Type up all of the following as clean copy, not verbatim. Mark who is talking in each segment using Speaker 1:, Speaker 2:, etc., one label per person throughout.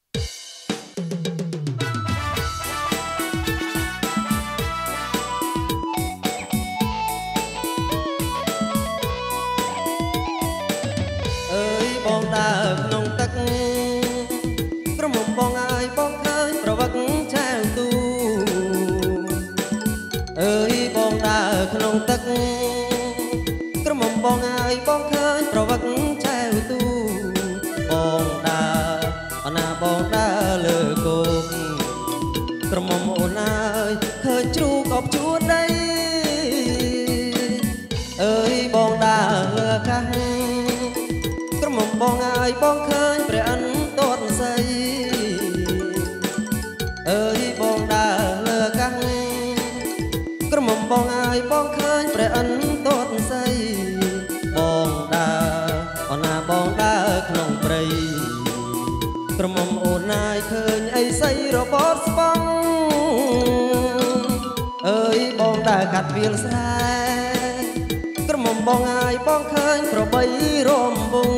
Speaker 1: អើយបងដើរក្នុងទឹកក្រមុំបងអើយបងឃើញប្រវឹកចែវទូអើយបងដើរក្នុងទឹកក្រមុំបងអើយបងឃើញប្រវឹកចែវទូបងដើរអណាបងដើរលើគោកក្រមុំអូនអើយឃើញជ្រូកអបជួនដីអើយបងដើរលើអាកាសក្រមុំបងអើយបងឃើញព្រះអិនទាត់ស័យអើយបងដើរលើអាកាសក្រមុំបងអើយបងឃើញព្រះអិនទាត់ស័យបងដើរអណាបងដើរក្នុងព្រៃក្រមុំអូនអើយឃើញអីស័យរបត់ស្បង់អើយបងដើរកាត់វាលស្រែក្រមុំបងអើយបងឃើញប្របីរំវង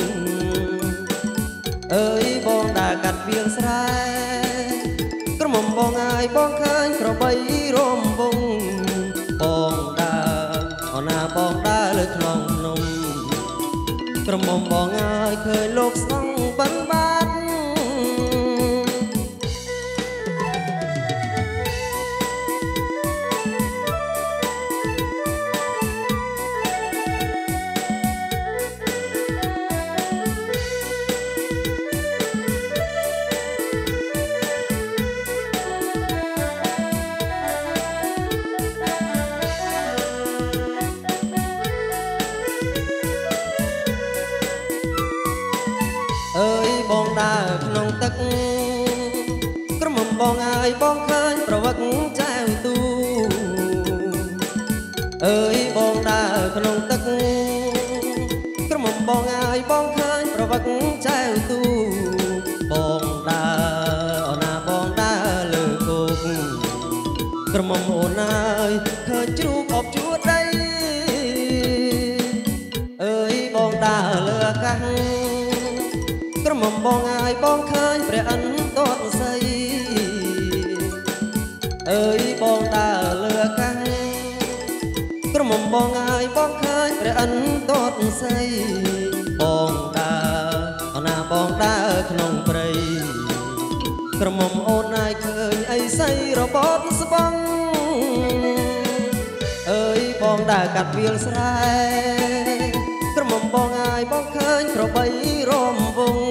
Speaker 1: អើយបងដើរកាត់វាលស្រែក្រមុំបងអើយបងឃើញប្របីរំវងបងដើរអណាបងដើរលើខ្នងភ្នំក្រមុំបងអើយឃើញលោកស្នងបិណ្ឌបាត់អើយបងដើរក្នុងទឹកក្រមុំបងអើយបងឃើញប្រវឹកចែវទូអើយបងដើរក្នុងទឹកក្រមុំបងអើយបងឃើញប្រវឹកចែវទូបងដើរអណាបងដើរលើគោកក្រមុំអូនអើយឃើញជ្រូកអបជួរដីអើយបងដើរលើអាកាសក្រមុំបងអើយបងឃើញព្រះអិនទាត់ស័យអើយបងដើរលើអាកាសក្រមុំបងអើយបងឃើញព្រះអិនទាត់ស័យបងដើរអណាបងដើរក្នុងព្រៃក្រមុំអូនអើយឃើញអីស័យរបត់ស្បង់អើយបងដើរកាត់វាលស្រែក្រមុំបងអើយបងឃើញក្របីរំវង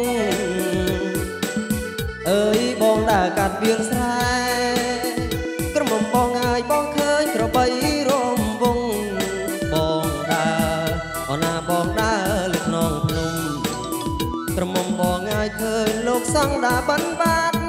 Speaker 1: អើយបងដើរកាត់វាលស្រែក្រមុំបងអើយបងឃើញក្របីរំវងបងដើរអណាបងដើរលើខ្នងភ្នំក្រមុំបងអើយឃើញលោកសង្ឃដាបិណ្ឌបាត់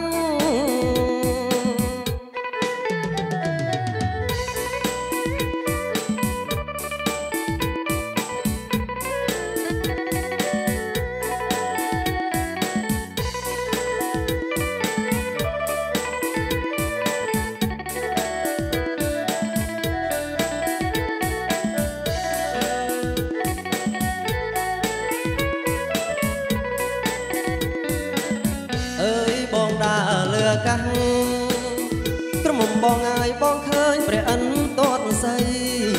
Speaker 1: អើយបងដើរលើអាកាសក្រមុំបងអើយបងឃើញព្រះអិនទាត់ស័យ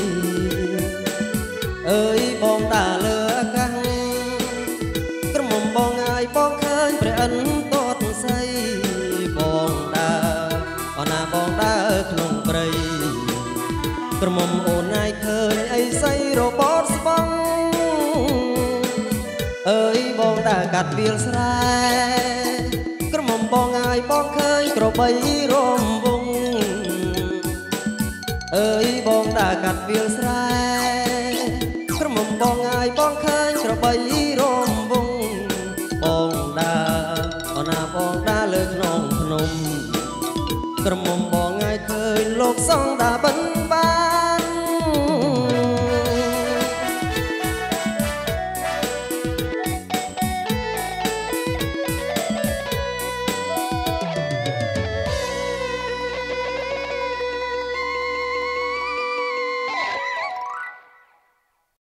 Speaker 1: អើយបងដើរលើអាកាសក្រមុំបងអើយបងឃើញព្រះអិនទាត់ស័យបងដើរអណាបងដើរក្នុងព្រៃក្រមុំអូនអើយឃើញអីស័យរបត់ស្បង់អើយបងដើរកាត់វាលស្រែក្រមុំបងអើយបងឃើញក្របីរំវងអើយបងដើរកាត់វាលស្រែក្រមុំបងអើយបងឃើញក្របីរំវងបងដើរអណាបងដើរលើខ្នងភ្នំក្រមុំបងអើយឃើញលោកសង្ឃ